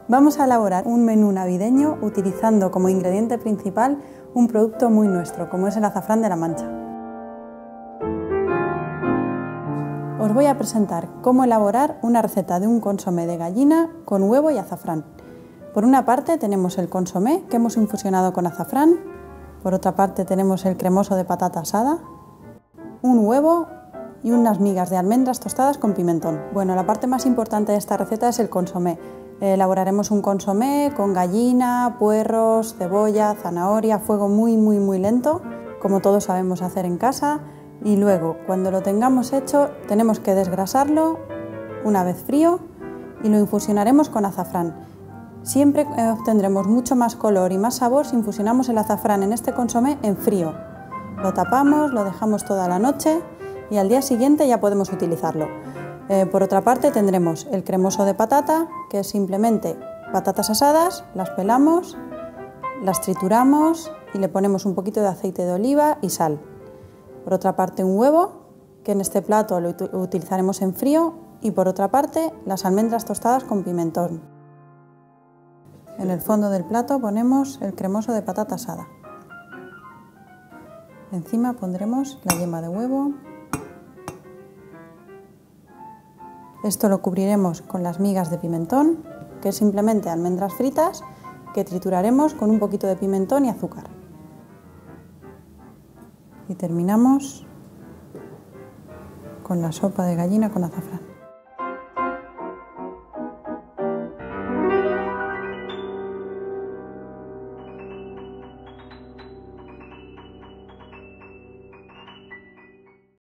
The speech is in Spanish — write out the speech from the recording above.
Vamos a elaborar un menú navideño utilizando como ingrediente principal un producto muy nuestro, como es el azafrán de La Mancha. Os voy a presentar cómo elaborar una receta de un consomé de gallina con huevo y azafrán. Por una parte tenemos el consomé que hemos infusionado con azafrán, por otra parte tenemos el cremoso de patata asada, un huevo y unas migas de almendras tostadas con pimentón. Bueno, la parte más importante de esta receta es el consomé. Elaboraremos un consomé con gallina, puerros, cebolla, zanahoria, a fuego muy lento, como todos sabemos hacer en casa. Y luego, cuando lo tengamos hecho, tenemos que desgrasarlo una vez frío y lo infusionaremos con azafrán. Siempre obtendremos mucho más color y más sabor si infusionamos el azafrán en este consomé en frío. Lo tapamos, lo dejamos toda la noche y al día siguiente ya podemos utilizarlo. Por otra parte tendremos el cremoso de patata, que es simplemente patatas asadas, las pelamos, las trituramos y le ponemos un poquito de aceite de oliva y sal. Por otra parte un huevo, que en este plato lo utilizaremos en frío, y por otra parte las almendras tostadas con pimentón. En el fondo del plato ponemos el cremoso de patata asada. Encima pondremos la yema de huevo. Esto lo cubriremos con las migas de pimentón, que es simplemente almendras fritas que trituraremos con un poquito de pimentón y azúcar. Y terminamos con la sopa de gallina con azafrán.